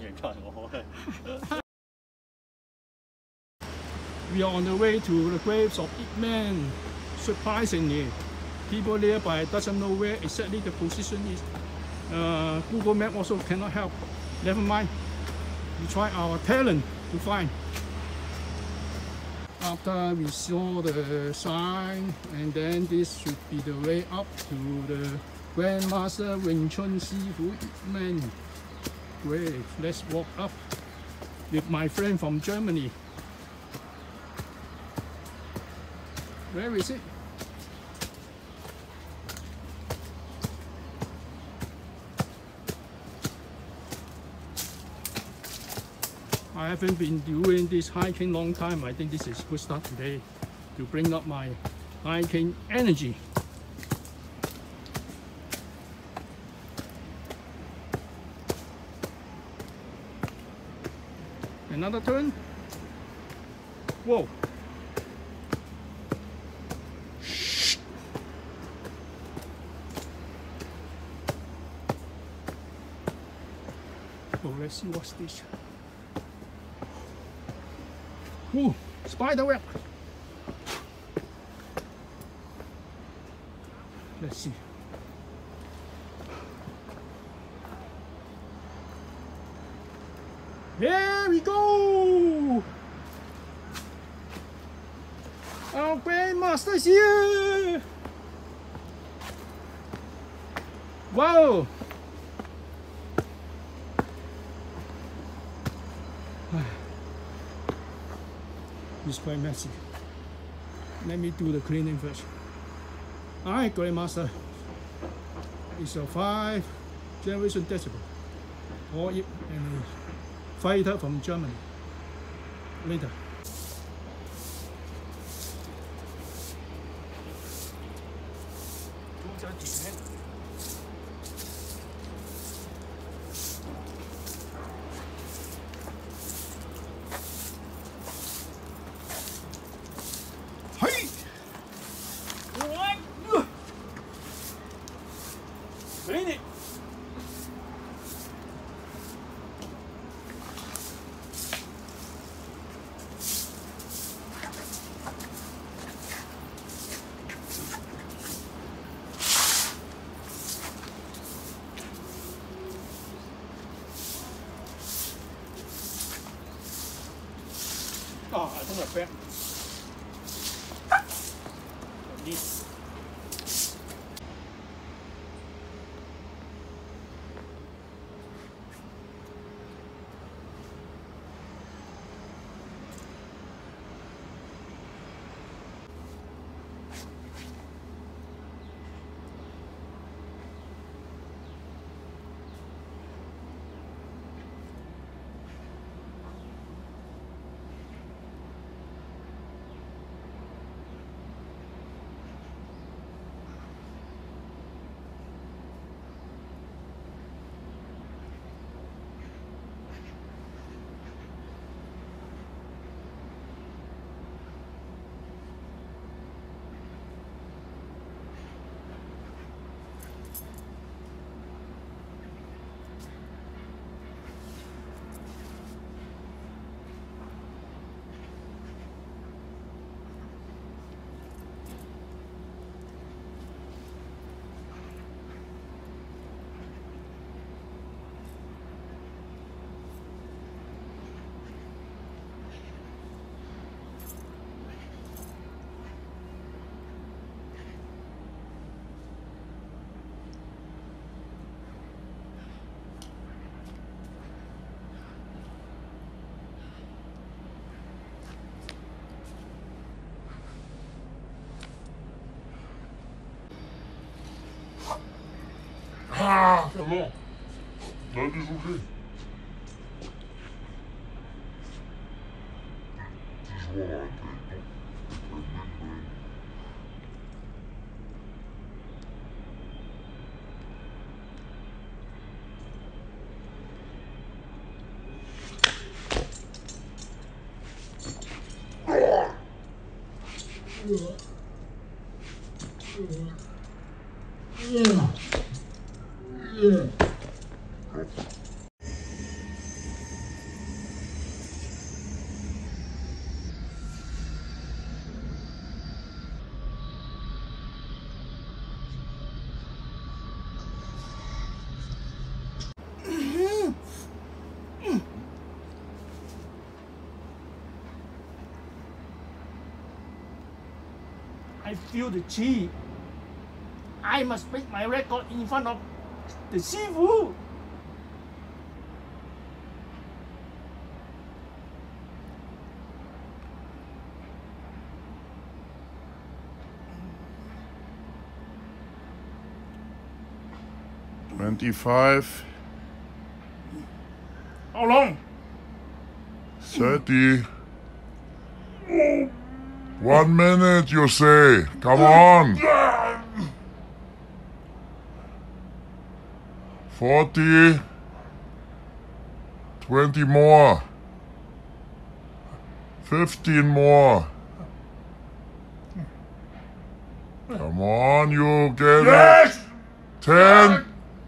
We are on the way to the graves of Ip Man. Surprisingly, people nearby doesn't know where exactly the position is. Google Map also cannot help. Never mind. We try our talent to find. After we saw the sign, and then this should be the way up to the Grandmaster Wing Chun Sifu Ip Man. Great, let's walk up with my friend from Germany. Where is it? I haven't been doing this hiking long time. I think this is a good start today to bring up my hiking energy. Another turn. Whoa. Oh, let's see what's this. Ooh, spider web. Let's see. There we go! Our Grandmaster is here! Wow! It's quite messy. Let me do the cleaning first. Alright, Grandmaster. It's a 5th-generation decibel. Or and a fighter from Germany. Later. Clean it. Oh, I think I bet. This. Ah, c'est bon. On a déjoué. Je vois arrêter. feel the chi. I must break my record in front of the Sifu. How long? 30. 1 minute, you say. Come on. 40. 20 more. 15 more. Come on, you get Yes! it. 10.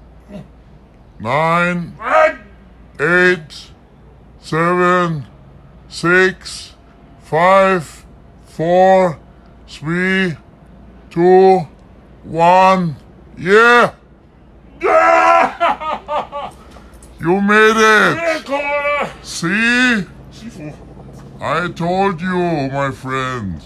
9. 8. 7. 6. 5. 4. 3. 2. 1. Yeah! You made it! See? I told you, my friend.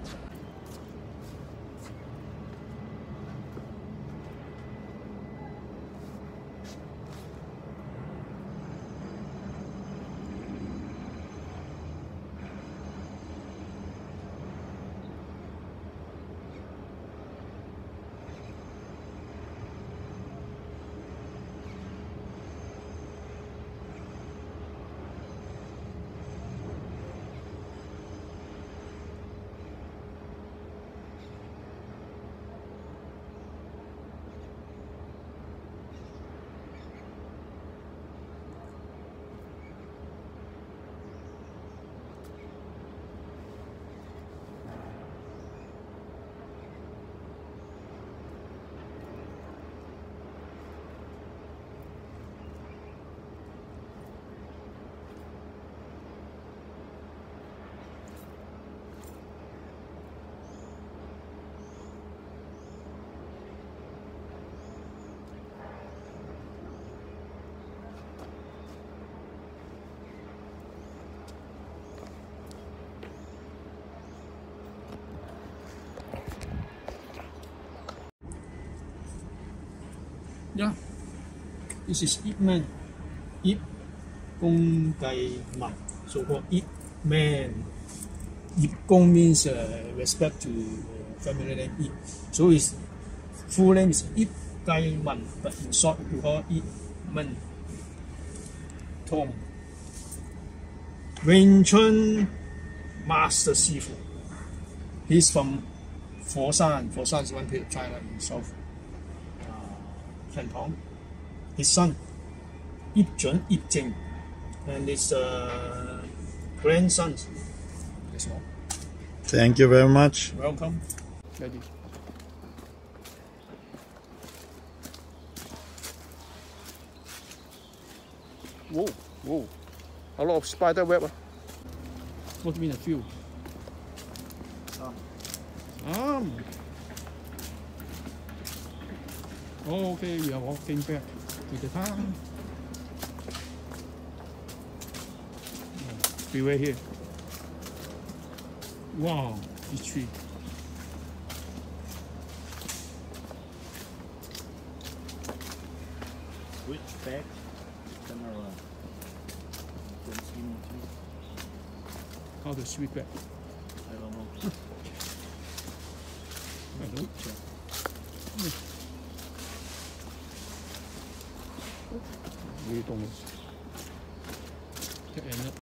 Yeah, this is Ip Man. Ip Gong Gai Man. So called Ip Man. Ip Gong means respect to family name Ip. So his full name is Ip Gai Man, but in short we call Ip Man. Tom. Wing Chun Master Sifu. He's from Foshan. Foshan is one place of China in South Canton. His son, Ip Jun, Ip Jing, and his grandsons. That's all. Thank you very much. Welcome. Ready. Whoa, whoa. A lot of spider web. What do you mean a few? Oh, okay, we are walking back to the town. Beware here. Wow, this tree. Switch back, turn around. Don't see nothing. How to switch back? I don't know. I don't. We don't.